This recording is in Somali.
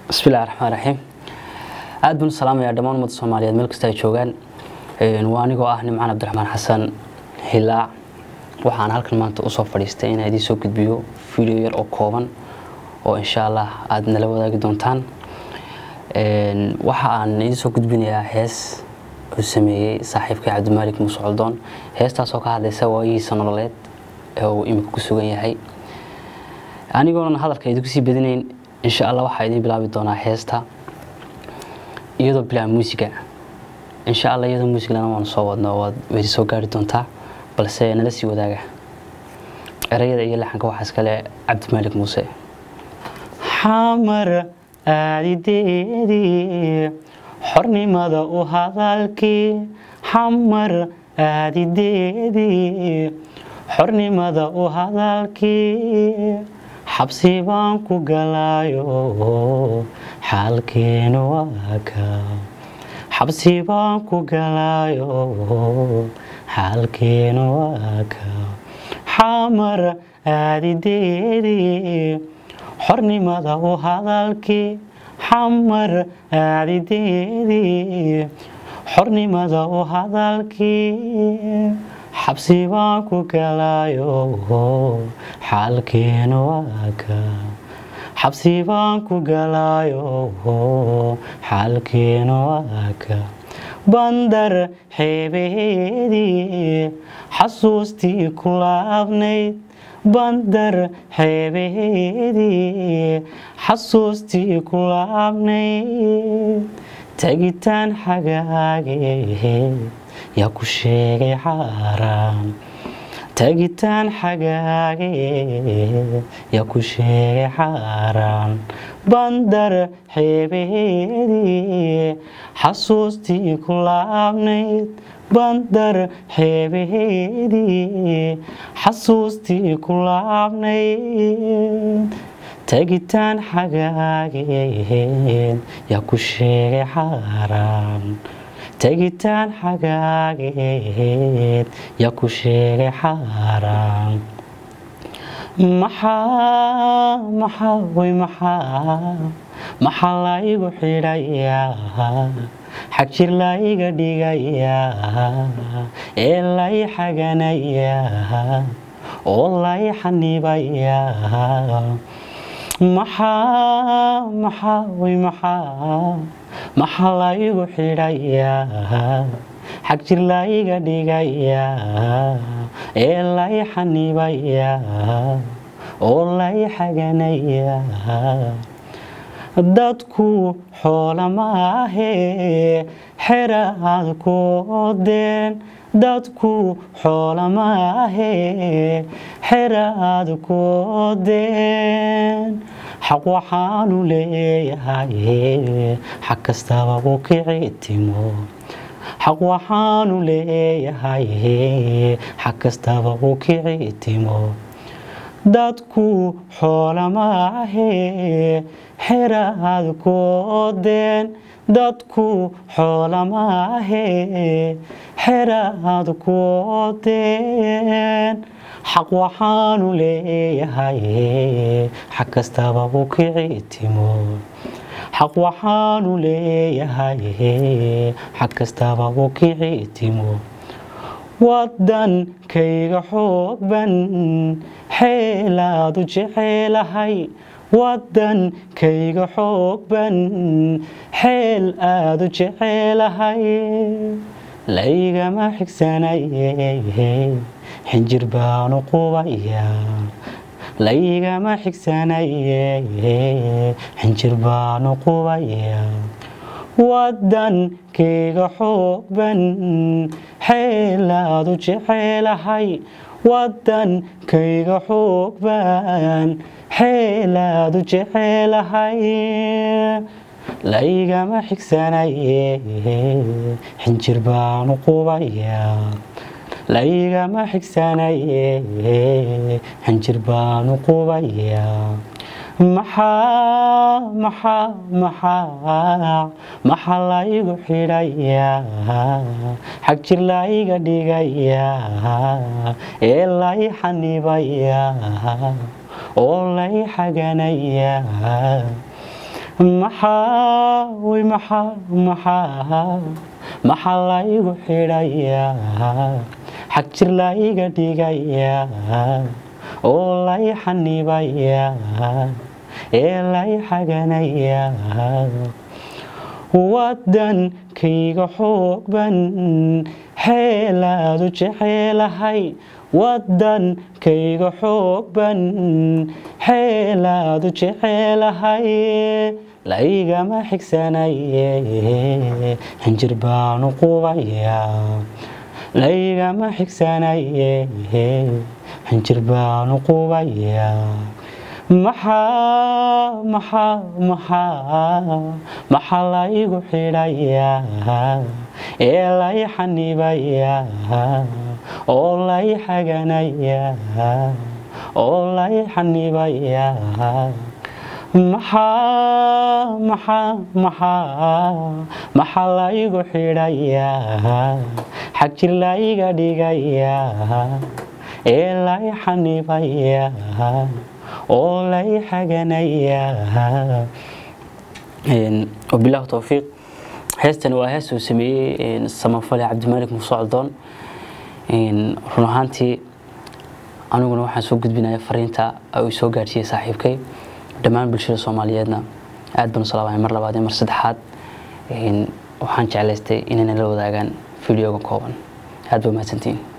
بسم الله الرحمن الرحيم aad baan salaamaya dhamaan umada Soomaaliyeed meel kasta ay joogan waanigoo ah Nimcaan Cabdiraxmaan Xasan Hilaac waxaan halkan maanta u soo fadhiistay in ay idin soo gudbiyo video yar oo kooban oo insha Allah aad nala wadaagi doontaan waxa aan idin soo gudbinayaa hees uu sameeyay saaxiibkay Cabdimaalik Muuse Coldoon heestaas oo ka hadlaysa waayihiisa nololeed ee uu imika ku sugan yahay anigoona hadalka idinku sii badinayn إن شاء الله واحد يدين بلا بدونا هيستا يدو بلا موسيقى إن شاء الله يدو موسيقى لنا ونصوّدنا ويدي سو قاري دونتا بلس نلسي وداقة أريد أي لحنك واحد كلا عبدالمالك موسى حمر آدي ديدي حرني ماذا وهذالكي حمر آدي ديدي حرني ماذا وهذالكي حبسي بانكو قلايو حالكين واكا حبسي بانكو قلايو حالكين واكا حامر آدي ديدي حرني ماذا هذالكي حمر آدي ديدي حرني ماذا هذالكي حبسي بانكو قلايو حالكين واكا حبسي بانكو قلايو حالكين واكا بندر حبيدي حسوستي كلابنيت بندر حبيدي حسوستي كلابنيت تاقيتان حقاقي يا كشيغي حرام تاقيتان حقاقي يا كشيغي حرام بندر حبيدي حسوستي كلابنيت بندر حبيدي حسوستي كلابنيت تاقيتان حقاقي يا كشيغي حرام تاقيتان حقاقيد يا كشيغي حرام محا لا يقو حيرايا حكشير لا يقو ديغايا إلا يحقانايا والله يحنيبايا محا لا يقو حيرايا حكشير لا يقو ديغايا إلا يحنيبايا والله يحقانايا dadku xoolo maahe xeraad ku odeen dadku xoolo maahe xeraad ku odeen xaq waxaanu leeyahay xaq kastaba uu kicitimo xaq waxaanu leeyahay xaq kastaba uu kicitimo dadku xoolo maahe xeraad ku odeen dadku xoolo maahe xeraad ku odeen xaq waxaanu leeyahay xaq kastaba uu kicitimo xaq waxaanu leeyahay xaq kastaba uu kicitimo wadankayga xoogban xeelaad u jecelahay wadankayga xoogban xeel aad u jecelahay laygama xigsanaye xinjir baanu qubaya laygama xigsanaye xinjir baanu qubaya wadankayga xoogban xeel aad u jecelahay wadankayga xoogban حيلاد جعلهاي لايغما حكساناي حنجر بانو قوبايا لايغما حكساناي حنجر بانو قوبايا محا لايغو حيرايا حجر لايغا ديغايا إلاي حنيبايا والله حقنايا maxaa la igu xidhayaa xag jir la iga dhigayaa oo la i xanibayaa ee la i xaganayaa wadankayga xoog ban xeelaadu jecelahay wadankayga xoog ban xeelaadu jecelahay la igama xigsanaye xinjir baanu qubayaa la igama xigsanaye xinjir baanu qubayaa maxaa la igu xidhayaa ee la i xanibayaa oo la i xaganayaa oo la i xanibayaa maxaa la igu xidhayaa xag jir la iga dhigayaa ee la i xanibayaa oo la i xaganayaa wabilaahi tawfiiq heestan waa hees uu sameeyey samafale cabdimaalik muuse coldoon run ahaantii aniguna waxaan soo gudbinaya fariinta uu soo gaarsiiyey saaxiibkay dhammaan bulshada Soomaaliyeedna aad baan u salaamay mar labaad iyo mar saddexaad waxaan jeclaystay inay la wadaagaan fiidiyoga kooban aad baa mahadsantiin